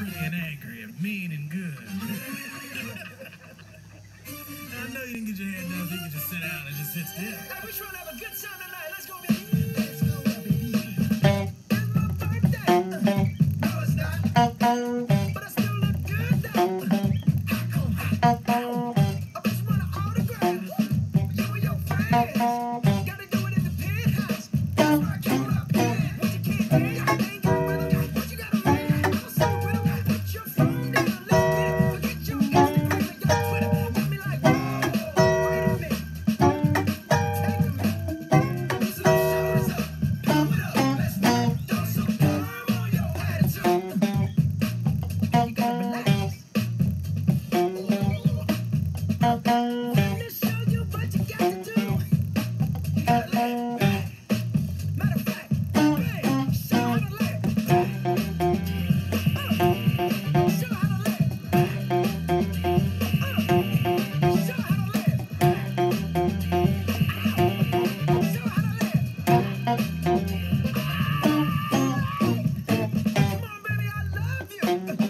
ugly and angry and mean and good. I know you didn't get your hair done, so you can just sit down and just sit still. Hey, we trying to have a good time tonight. Let's go, baby. Let's go, baby. It's my birthday. No, it's not. But I still look good, though. How come? I bet you want an autograph. You and your friends. Gotta do it in the penthouse. That's where I came up here. What you can't do, I ain't got with them. What you gotta learn, I'll see with them. Put your phone down, let's get it. Forget your Instagram and your Twitter. Got me like, whoa, wait a minute. Take a minute. Loosen those shoulders up. Pump it up. Let's throw some curve on your attitude. You gotta relax. Finna show you what you got to do. You gotta lay it back. Matter of fact, hey, show how to lay it back. Show how to lay it back. Show how to lay it back. Show how to lay it back. Come on, baby, I love you.